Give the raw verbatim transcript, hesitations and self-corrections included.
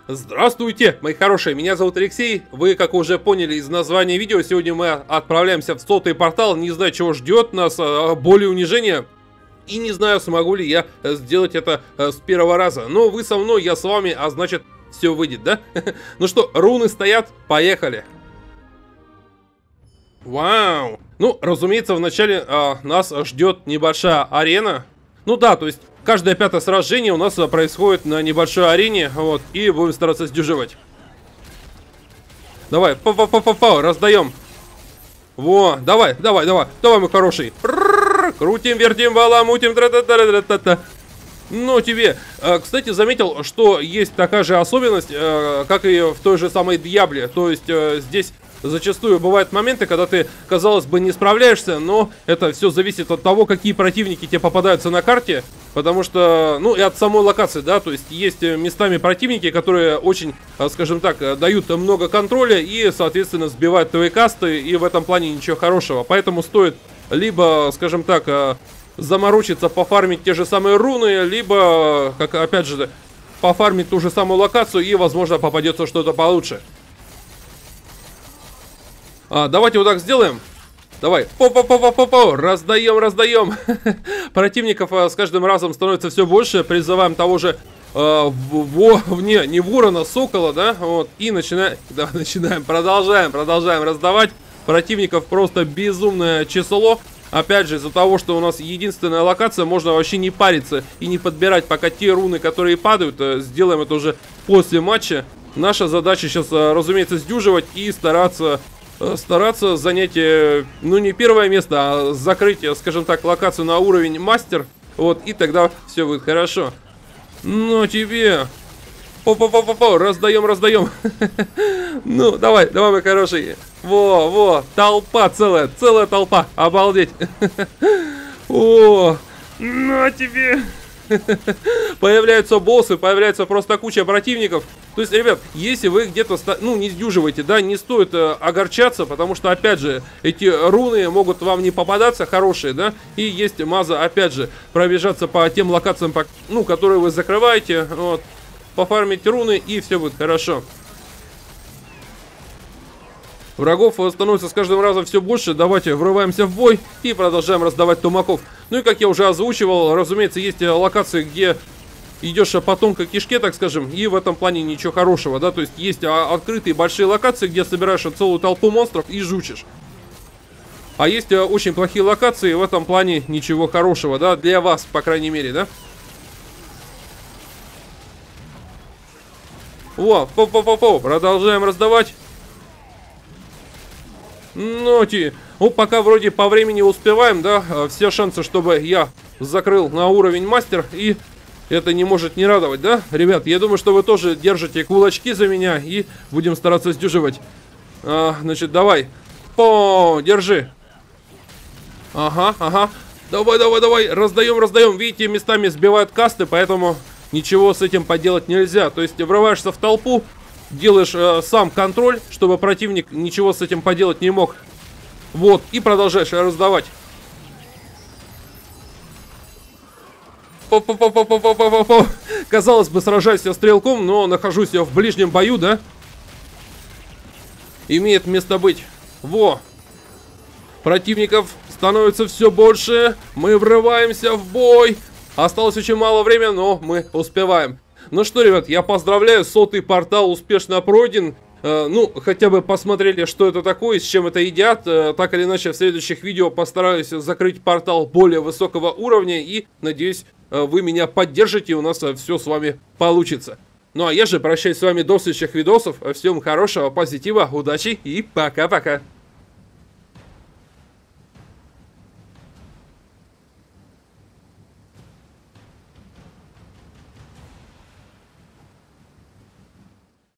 Здравствуйте, мои хорошие, меня зовут Алексей. Вы, как уже поняли из названия видео, сегодня мы отправляемся в сотый портал. Не знаю, чего ждет нас, боли, унижения. И не знаю, смогу ли я сделать это с первого раза. Но вы со мной, я с вами, а значит, все выйдет, да? Ну что, руны стоят, поехали. Вау! Ну, разумеется, вначале а, нас ждет небольшая арена. Ну да, то есть каждое пятое сражение у нас происходит на небольшой арене, вот, и будем стараться сдюживать. Давай, па-па-па-па-па, раздаем. Во, давай, давай, давай, давай, мой хороший. Крутим, вертим, баламутим, тра-та-та-та-та-та. Ну, тебе. Кстати, заметил, что есть такая же особенность, как и в той же самой Дьябле. То есть здесь зачастую бывают моменты, когда ты, казалось бы, не справляешься, но это все зависит от того, какие противники тебе попадаются на карте. Потому что, ну, и от самой локации, да, то есть есть местами противники, которые очень, скажем так, дают много контроля и, соответственно, сбивают твои касты, и в этом плане ничего хорошего. Поэтому стоит либо, скажем так, заморочиться, пофармить те же самые руны, либо, как, опять же, пофармить ту же самую локацию, и, возможно, попадется что-то получше. А, давайте вот так сделаем. Давай. По-по-по-по-по-по. Раздаем, раздаем. Противников а, с каждым разом становится все больше. Призываем того же а, во, не, не ворона, сокола, да? Вот. И начинаем, да, начинаем, продолжаем, продолжаем раздавать. Противников просто безумное число. Опять же, из-за того, что у нас единственная локация, можно вообще не париться и не подбирать пока те руны, которые падают. Сделаем это уже после матча. Наша задача сейчас, разумеется, сдюживать и стараться... Стараться занять, ну, не первое место, а закрыть, скажем так, локацию на уровень мастер. Вот, и тогда все будет хорошо. Ну, тебе. По-по-по-по-по, раздаем, раздаем. Ну, давай, давай, мой хороший. Во, во, толпа целая, целая толпа. Обалдеть. О, на тебе. Появляются боссы, появляется просто куча противников. То есть, ребят, если вы где-то, ну, не сдюживаете, да, не стоит э, огорчаться, потому что, опять же, эти руны могут вам не попадаться, хорошие, да, и есть маза, опять же, пробежаться по тем локациям, по, ну, которые вы закрываете, вот, пофармить руны, и все будет хорошо. Врагов становится с каждым разом все больше. Давайте врываемся в бой и продолжаем раздавать тумаков. Ну и как я уже озвучивал, разумеется, есть локации, где идешь по тонкой кишке, так скажем, и в этом плане ничего хорошего, да, то есть есть открытые большие локации, где собираешь целую толпу монстров и жучишь. А есть очень плохие локации, в этом плане ничего хорошего, да, для вас, по крайней мере, да. Во, по-по-по-по, продолжаем раздавать. Ну, ти, ну, пока вроде по времени успеваем, да, все шансы, чтобы я закрыл на уровень мастер, и это не может не радовать, да, ребят, я думаю, что вы тоже держите кулачки за меня, и будем стараться сдюживать. А, значит, давай, по, держи. Ага, ага, давай, давай, давай, раздаем, раздаем, видите, местами сбивают касты, поэтому ничего с этим поделать нельзя, то есть врываешься в толпу, делаешь э, сам контроль, чтобы противник ничего с этим поделать не мог. Вот, и продолжаешь раздавать. По-по-по-по-по-по-по-по. Казалось бы, сражаюсь я стрелком, но нахожусь я в ближнем бою, да? Имеет место быть. Во. Противников становится все больше. Мы врываемся в бой. Осталось очень мало времени, но мы успеваем. Ну что, ребят, я поздравляю, сотый портал успешно пройден. Э, ну, хотя бы посмотрели, что это такое, с чем это едят. Э, так или иначе, в следующих видео постараюсь закрыть портал более высокого уровня. И, надеюсь, э, вы меня поддержите, и у нас э, все с вами получится. Ну, а я же прощаюсь с вами до следующих видосов. Всем хорошего, позитива, удачи и пока-пока.